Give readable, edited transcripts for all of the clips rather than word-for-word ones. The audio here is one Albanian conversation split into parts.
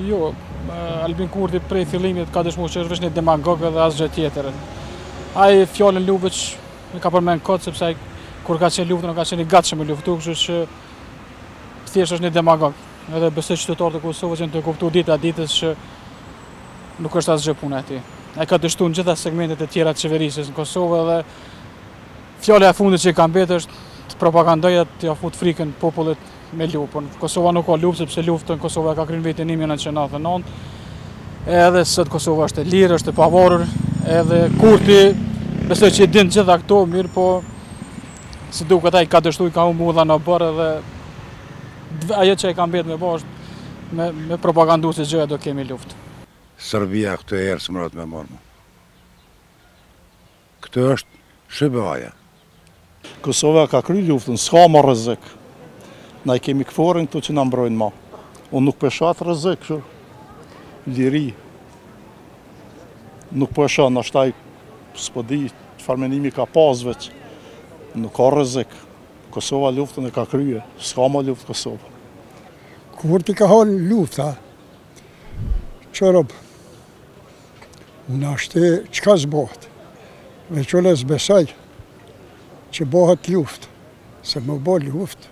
Jo, Albin Kurti prej fillimit ka dëshmuar që është vetëm një demagog dhe asgjë tjetër. Ai fjalën Luvëç e ka përmend kot sepse ai kur ka qenë luftën ka qenë i gatshëm me luftu, kështu që thjesht është një demagog. Edhe besoj qytetarët e Kosovës janë të kuptuar dita ditës që nuk është asgjë puna e tij. Ai ka dështuar në gjitha segmentet e tjera të qeverisjes në Kosovë dhe fjala e fundit që ka mbetur është të propagandojë të fut frikën popullit me luftë. Kosova nuk ka luftë sepse luftën Kosova ka kryer vitin 1999. Edhe sot Kosova është e lirë, është e pavarur, edhe Kurti besoj që i din gjitha këto mirë, po si duket ai ka dështuar, ka humbu dha në borë dhe ajo që e ka mbetur me bashkë me propagandu se gjëja do kemi luftë. Serbia këtë herë s'mërët me marrë. Këtë është Shqipëria. Kosova ka kry luftën, s'ka më rrezik. Na i kemi këforin këtu që na mbrojnë ma. Unë nuk peshat rrezik, kështu. Liri. Nuk pesha, nashtaj s'po di, çfarë mendimi ka pas veç. Nuk ka rrezik. Kosova luftën e ka krye, s'ka më luftë Kosova. Kurti ka halë lufta, qërëb, unë ashtë qka zbohet, veqole zbesaj që bohet luft, se më bo luft,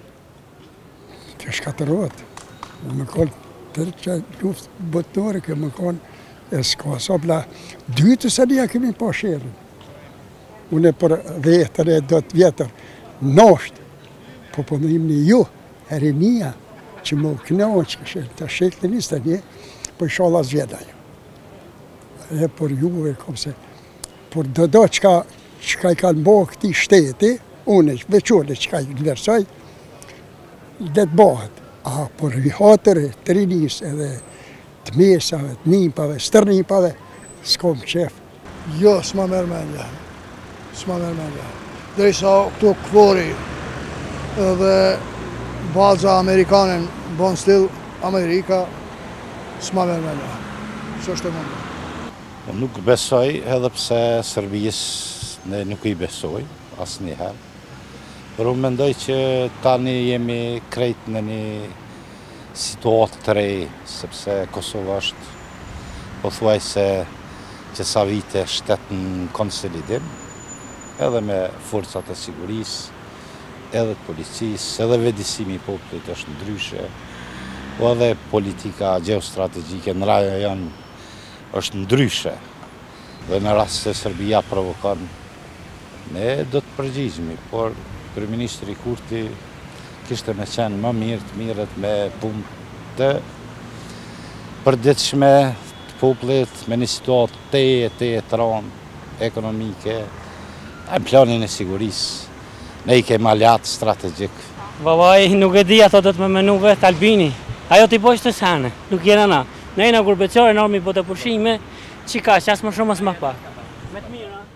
të shkatërot, më konë tërë që luft botnore, ke më konë e s'ka sopla, dytës e nja kemi po shërën. Unë e për vetër e do të vjetër, nashtë, po përmërim një ju, herinia, që më kënohën që kështë të shekë të njështë të një, për shala zgjeda ju. E për juve, kom se, për do qka i kanë bo këti shteti, une veqone qka i nëversoj, dhe të bëhet. A për vihatër, të rinis edhe të mesave, të nimpave, stërnipave, s'kom qef. Jo, s'ma merë mendja. S'ma merë mendja. Drejsa këtu këfori dhe baza amerikanen bon stil Amerika, s'ma merë mendja. S'është e mundë. Unë nuk besoj edhe pse Serbijës ne nuk i besoj, asë njëherë. Por unë mendoj që tani jemi krejt në një situatë të re, sepse Kosova është pothuajse që sa vite shtetë në konsolidim, edhe me forcat e sigurisë, edhe të policisë, edhe vedisimi i popullit është ndryshe, po edhe politika geostrategjike në rajon është ndryshe. Dhe në rast se Serbia provokon, ne do të përgjigjemi, por Kryeministri Kurti kishte me qenë më mirë të mirët me punë të përditshme të popullit, me një situatë të rëndë ekonomike, në planin e sigurisë. Ne i kemi aliat strategjik. Babai nuk e di ato do të më menu vetë Albini. Ajo t'i bojsh të sene, nuk jena na. Ne jena gurbecore, normi po të pushime, që ka, që asë më shumë asë më pak. Me të mira.